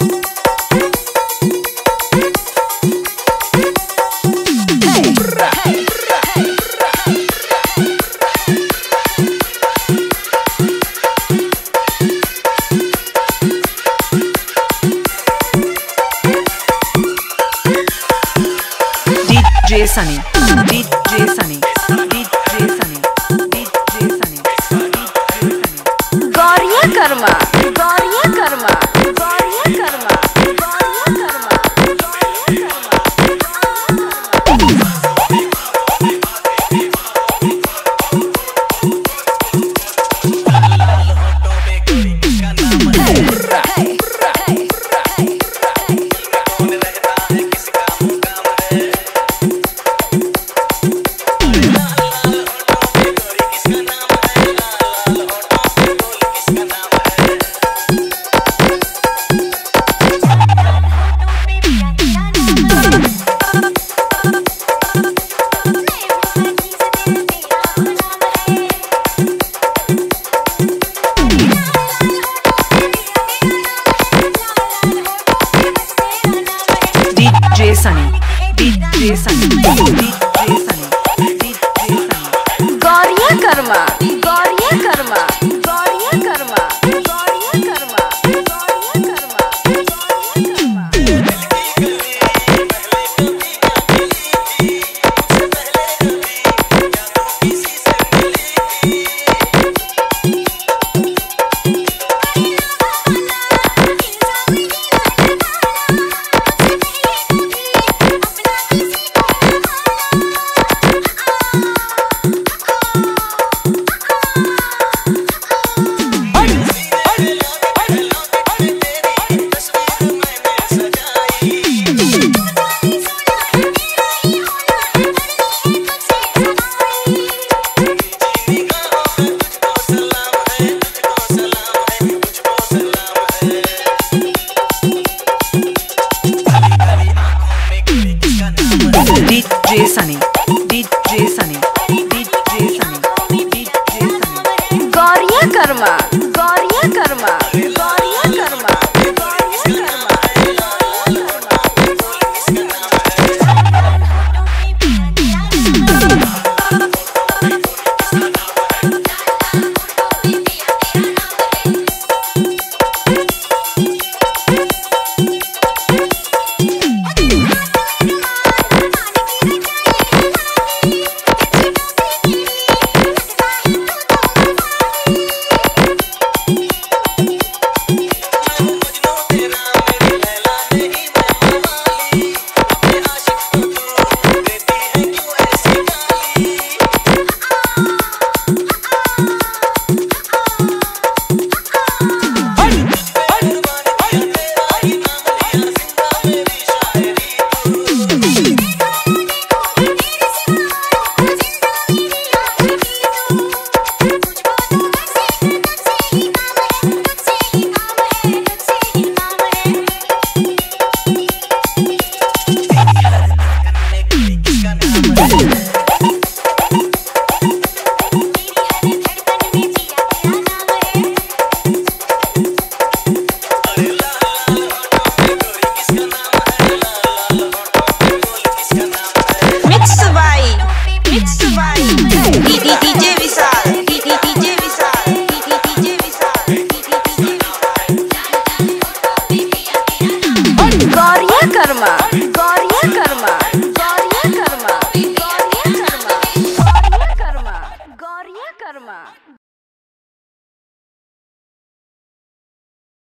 DJ Sunny, DJ Sunny, DJ Sunny, DJ Sunny, Gauriya Karma, Gauriya Karma, Gauriya Karma, Gauriya Karma, DJ Sunny, DJ Sunny, DJ Sunny, DJ Sunny, Gauriya Karma, Gauriya Karma, Gauriya Karma, Gauriya Karma, Gauriya Karma, DJ Sunny, DJ Sunny, DJ Sunny, DJ Sunny, Gauriya Karma, Gauriya Karma, Gauriya Karma, Gauriya Karma. Gauriya Karma, Gauriya Karma, Gauriya Karma, Gauriya Karma, Gauriya Karma, Gauriya Karma.